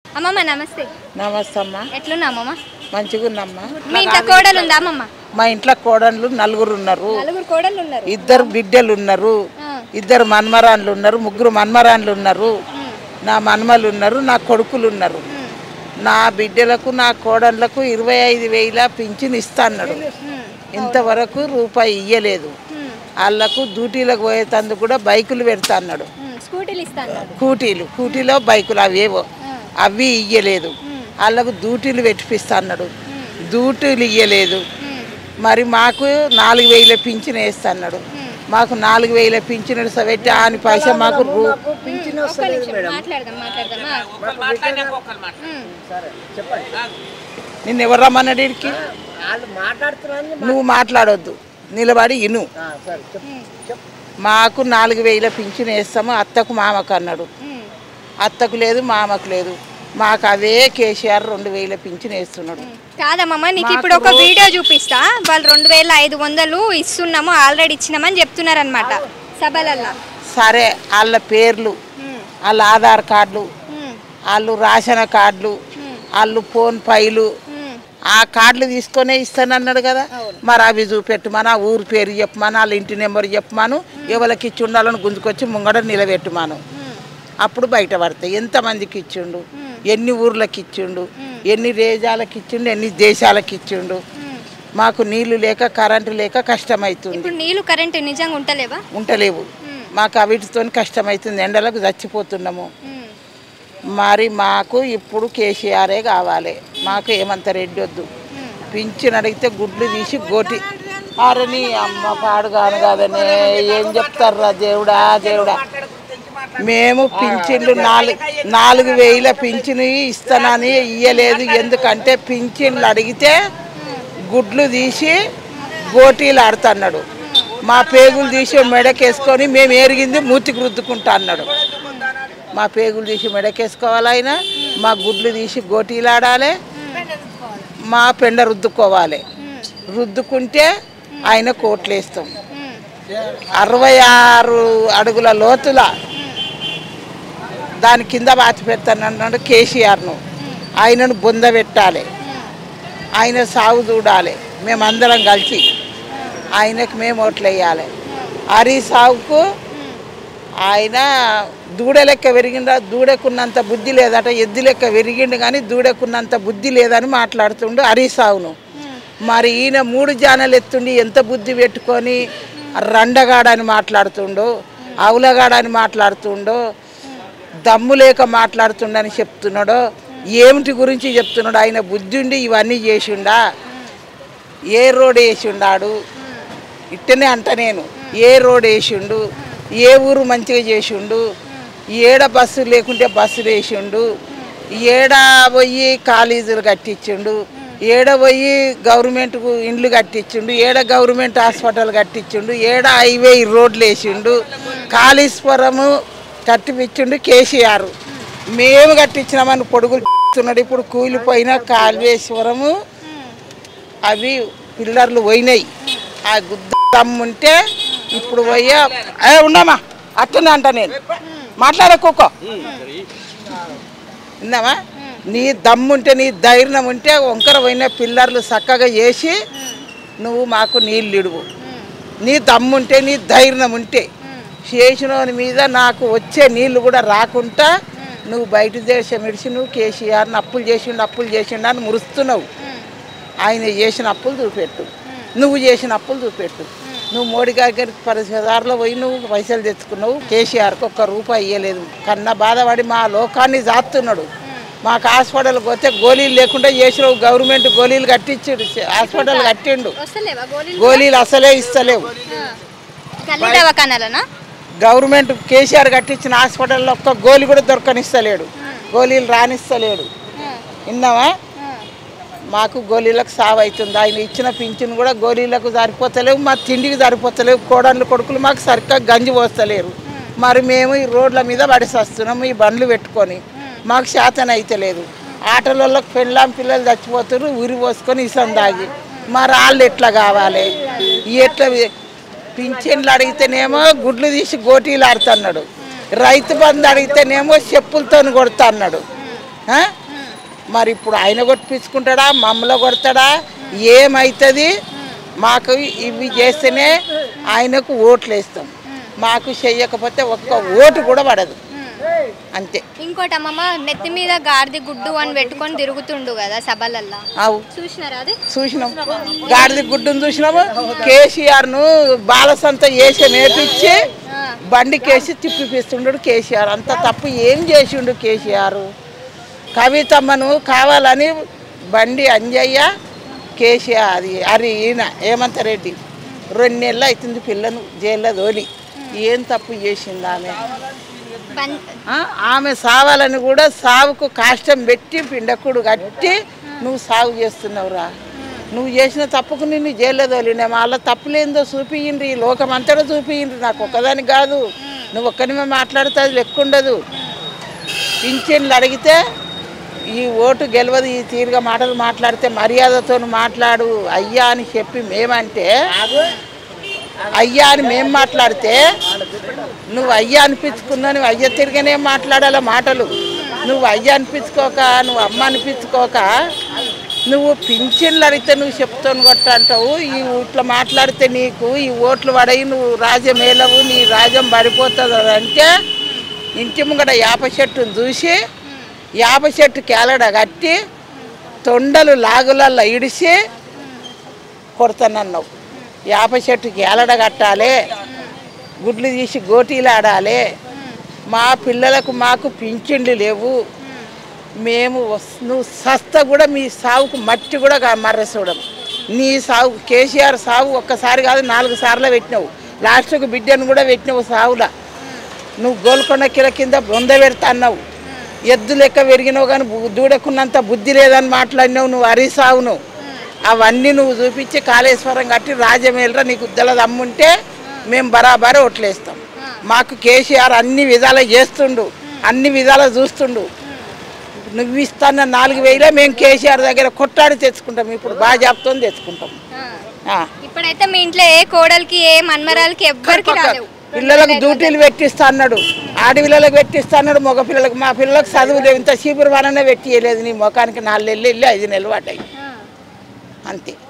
అమ్మమ్మ నమస్తే. నమస్తే అమ్మ. ఎట్లున్నా అమ్మమ్మ? మంచిగా ఉన్నామ్మా. మీ ఇంట్లో కోడలు ఉందా అమ్మమ్మ? మా ఇంట్లో కోడళ్ళు నలుగురు ఉన్నారు. నలుగురు కోడళ్ళు ఉన్నారు. ఇద్దరు బిడ్డలు ఉన్నారు, ఇద్దరు మన్మరాన్లు ఉన్నారు, ముగ్గురు మన్మరాన్లు ఉన్నారు, నా మన్మలు ఉన్నారు, నా కొడుకులు ఉన్నారు. నా బిడ్డలకు నా కోడళ్ళకు 25,000 పింఛన్ ఇస్తా అన్నాడు. ఇంతవరకు రూపాయి ఇయ్యలేదు. వాళ్ళకు డ్యూటీలకు పోయేటందుకు కూడా బైకులు పెడతా అన్నాడు. కూటీలో బైకులు అవేవో అవి ఇయ్యలేదు. వాళ్ళకు డ్యూటీలు పెట్టిపిస్తా అన్నాడు. డ్యూటీలు ఇయ్యలేదు. మరి మాకు 4,000 పింఛన్ వేస్తా అన్నాడు. మాకు 4,000 పింఛన్ పెట్టి ఆని పైసా మాకు నిన్ను ఎవరు రమ్మన్నాడు ఇడికి? నువ్వు మాట్లాడొద్దు, నిలబడి ఇను. మాకు 4,000 పింఛన్ వేస్తాము అత్తకు మామకు అన్నాడు. అత్తకు లేదు మామకు లేదు. మాకు అదే కేసీఆర్ 2,000 పింఛన్ వేస్తున్నాడు. కాదమ్మా, నీకు ఇప్పుడు ఒక వీడియో చూపిస్తా. వాళ్ళు 2,500 ఇస్తున్నాము, ఆల్రెడీ ఇచ్చినామని చెప్తున్నారు అనమాట సభలల్లో. సరే, వాళ్ళ పేర్లు, వాళ్ళ ఆధార్ కార్డులు, వాళ్ళు రేషన్ కార్డులు, వాళ్ళు ఫోన్ ఫైలు, ఆ కార్డులు తీసుకొనే ఇస్తానన్నాడు కదా. మరి అవి చూపెట్టుమాను, ఆ ఊరు పేరు చెప్పమాను, వాళ్ళ ఇంటి నెంబర్ చెప్పమాను, ఎవరికి ఇచ్చి ఉండాలని గుంజుకొచ్చి ముంగడ నిలబెట్టుమాను. అప్పుడు బయటపడతాయి ఎంతమందికి ఇచ్చిండు, ఎన్ని ఊర్లకి ఇచ్చిండు, ఎన్ని దేశాలకు ఇచ్చిండు, ఎన్ని దేశాలకు ఇచ్చిండు. మాకు నీళ్లు లేక కరెంటు లేక కష్టమవుతుంది. నీళ్లు కరెంటు నిజంగా ఉంటలేవు. మాకు అవిటితో కష్టమవుతుంది. ఎండలకు చచ్చిపోతున్నాము. మరి మాకు ఇప్పుడు కేసీఆరే కావాలి. మాకు ఏమంత రెడ్డి వద్దు. పింఛన్ అడిగితే గుడ్లు తీసి గోటి ఆరని అమ్మ పాడుగాను కాదని ఏం చెప్తారా దేవుడా దేవుడా. మేము పింఛన్లు 4,000 పింఛను ఇస్తానని ఇయ్యలేదు. ఎందుకంటే పింఛన్లు అడిగితే గుడ్లు తీసి గోటీలు ఆడుతున్నాడు. మా పేగులు తీసి మెడకేసుకొని మేము ఎరిగింది మూతికి రుద్దుకుంటా అన్నాడు. మా పేగులు తీసి మెడకేసుకోవాలి ఆయన, మా గుడ్లు తీసి గోటీలు ఆడాలి, మా పెండ రుద్దుకోవాలి. రుద్దుకుంటే ఆయన కోట్లు వేస్తాం. 66 అడుగుల లోతుల దాని కింద బాతి పెడతానన్నాడు కేసీఆర్ను. ఆయనను బొంద పెట్టాలి, ఆయన సాగు చూడాలి. మేమందరం కలిసి ఆయనకు మేము ఓట్లు వేయాలి. హరి సాగుకు ఆయన దూడ లెక్క పెరిగిండ, దూడకున్నంత బుద్ధి లేదట, ఎద్దు లెక్క పెరిగిండు కానీ దూడకున్నంత బుద్ధి లేదని మాట్లాడుతుండు హరి సాగును. మరి ఈయన 3 జానలు ఎత్తుండి ఎంత బుద్ధి పెట్టుకొని రండగాడని మాట్లాడుతుండో, అవులగాడని మాట్లాడుతుండో, దమ్ము లేక మాట్లాడుతుండని చెప్తున్నాడో, ఏమిటి గురించి చెప్తున్నాడు? ఆయన బుద్ధి ఉండి ఇవన్నీ చేసిండా? ఏ రోడ్ వేసిండాడు? ఇట్టనే అంట నేను. ఏ రోడ్ వేసిండు? ఏ ఊరు మంచిగా చేసిండు? ఏడ బస్సు లేకుంటే బస్సులు వేసిండు? ఏడ పోయి కాలేజీలు కట్టించిండు? ఏడ పోయి గవర్నమెంట్కు ఇండ్లు కట్టించిండు? ఏడ గవర్నమెంట్ హాస్పిటల్ కట్టించిండు? ఏడ హైవే రోడ్లు వేసిండు? కాళేశ్వరము కట్టిపించిండు కేసీఆర్. మేము కట్టించినామని పొడుగులు ఉన్నాడు. ఇప్పుడు కూలిపోయిన కాళేశ్వరము అవి పిల్లర్లు పోయినాయి. ఆ గుద్ద దమ్ముంటే ఇప్పుడు పోయా ఉండమా అట్టనే అంట. నేను మాట్లాడకోకో విన్నామా? నీ దమ్ముంటే నీ ధైర్యం ఉంటే వంకర పోయిన పిల్లర్లు చక్కగా చేసి నువ్వు మాకు నీళ్ళు ఇడువు. నీ దమ్ముంటే నీ ధైర్యం ఉంటే చేసినోని మీద నాకు వచ్చే నీళ్ళు కూడా రాకుండా నువ్వు బయట దేశం విడిచి నువ్వు కేసీఆర్ని అప్పులు చేసిండు అని మురుస్తున్నావు. ఆయన చేసిన అప్పులు చూపెట్టు, నువ్వు చేసిన అప్పులు చూపెట్టు. నువ్వు మోడీ గారికి 10,000 పోయి నువ్వు పైసలు తెచ్చుకున్నావు. కేసీఆర్కి 1 రూపాయి ఇవ్వలేదు. కన్నా బాధపడి మా లోకాన్ని జాస్తున్నాడు. మాకు హాస్పిటల్కి పోతే గోళీలు లేకుండా చేసినావు. గవర్నమెంట్ గోళీలు కట్టించాడు, హాస్పిటల్ కట్టిండు. గోళీలు అసలే ఇస్తలేవు. గవర్నమెంట్ కేసీఆర్ కట్టించిన హాస్పిటల్లో 1 గోళీ కూడా దొరకనిస్తలేడు. గోళీలు రానిస్తలేడు. విన్నావా? మాకు గోళీలకు సావు అవుతుంది. ఆయన ఇచ్చిన పింఛను కూడా గోళీలకు సరిపోతలేవు, మా తిండికి సరిపోతలేవు. కోడళ్ళు కొడుకులు మాకు సరిగ్గా గంజి పోస్తలేరు. మరి మేము ఈ రోడ్ల మీద పడిసేస్తున్నాము ఈ బండ్లు పెట్టుకొని. మాకు శాతం అయితే లేదు. ఆటోళ్ళకి పెళ్ళాం పిల్లలు చచ్చిపోతారు ఉరి పోసుకొని ఇసం దాగి. మరి వాళ్ళు ఎట్లా కావాలి? ఎట్లా పింఛన్లు అడిగితేనేమో గుడ్లు తీసి గోటీలు ఆడుతున్నాడు. రైతు బంధు అడిగితేనేమో చెప్పులతో కొడుతున్నాడు. మరి ఇప్పుడు ఆయన కొట్టించుకుంటాడా మమ్మల్ని కొడతాడా ఏమవుతుంది మాకు ఇవి చేస్తేనే ఆయనకు ఓట్లు వేస్తాం మాకు చెయ్యకపోతే ఒక్క ఓటు కూడా పడదు అంతే. ఇంకోటి అమ్మమ్మ నెత్తి మీద గాడిది గుడ్డు అని పెట్టుకొని తిరుగుతుండు కదా సభలల్లో చూసినారా? అది చూసినాం, గాడిది గుడ్డును చూసినాము. కేసీఆర్ను బాలసంత వేసి నేర్పించి బండికేసి తిప్పిపిస్తుండు కేసీఆర్. అంత తప్పు ఏం చేసిండు కేసీఆర్? కవితమ్మను కావాలని బండి అంజయ్య కేసీఆర్ అది ఈయన హేమంత్ రెడ్డి 2 నెలలు అవుతుంది పిల్లను జైల్లో తోలి. ఏం తప్పు చేసింది ఆమె? ఆమె సావాలని కూడా సావుకు కాష్టం పెట్టి పిండకుడు కట్టి నువ్వు సాగు చేస్తున్నావురా. నువ్వు చేసిన తప్పుకు నిన్ను జైల్లో తోలినా వాళ్ళ తప్పులేందో చూపియండి, ఈ లోకం అంతటా చూపియండి. నాకు ఒక్కదాని కాదు, నువ్వు ఒక్కనిమే మాట్లాడితే అది లెక్క ఉండదు. పింఛన్లు అడిగితే ఈ ఓటు గెలవదు, ఈ తీరుగా మాటలు మాట్లాడితే మర్యాదతో మాట్లాడు అయ్యా అని చెప్పి మేమంటే అయ్యా అని మేము మాట్లాడితే నువ్వు అయ్యా అనిపించుకున్నా నువ్వు అయ్య తిరిగానే మాట్లాడాల మాటలు. నువ్వు అయ్య అనిపించుకోక నువ్వు అమ్మ అనిపించుకోక నువ్వు పింఛన్లు అడిగితే నువ్వు చెప్తాను కొట్ట అంటావు. ఈ ఇట్లా మాట్లాడితే నీకు ఈ ఓట్లు పడయి నువ్వు రాజ్యం ఏలవు, నీ రాజ్యం పడిపోతుంది అంటే ఇంటి ముంగట యాప చెట్టును చూసి యాప చెట్టు కేలడ కట్టి తొండలు లాగులల్లో ఇడిసి కొడతానన్నావు. యాప చెట్టుకి ఏలడ కట్టాలి, గుడ్లు తీసి గోటీలు ఆడాలి. మా పిల్లలకు మాకు పింఛన్లు లేవు. మేము నువ్వు సస్త కూడా మీ సావుకు మట్టి కూడా మర్రసూడం. నీ సాగు కేసీఆర్ సాగు ఒక్కసారి కాదు 4 సార్లు పెట్టినావు. లాస్ట్కు బిడ్డను కూడా పెట్టినావు సావులా. నువ్వు గోల్కొండ కింద బొంద పెడతా అన్నావు. ఎద్దు లెక్క పెరిగినావు కానీ దూడకున్నంత బుద్ధి లేదని మాట్లాడినావు. నువ్వు అరిసావును అవన్నీ నువ్వు చూపించి కాళేశ్వరం కట్టి రాజమేలరా నీకు ఉద్దల దమ్ముంటే మేము బరాబరే ఓట్లేస్తాం. మాకు కేసీఆర్ అన్ని విధాలు చేస్తుండు, అన్ని విధాలు చూస్తుండు. నువ్వు ఇస్తాన్న 4,000 మేము కేసీఆర్ దగ్గర కొట్టాడి తెచ్చుకుంటాం. ఇప్పుడు బాజాబ్తో తెచ్చుకుంటాం. ఇప్పుడైతే మీ ఇంట్లో ఏ కోడలికి ఏ మన్మరాలకి ఎవ్వరికి రాలేవు. పిల్లలకు డ్యూటీలు పెట్టిస్తా అన్నాడు, ఆడపిల్లలకు పెట్టిస్తా అన్నాడు, మగ పిల్లలకు. మా పిల్లలకు చదువు లేవు, ఇంత చీపురు వాననే పెట్టియలేదు. నీ ముఖానికి 4 నెలలు వెళ్ళి 5 నెలలు పడ్డాయి అంతే.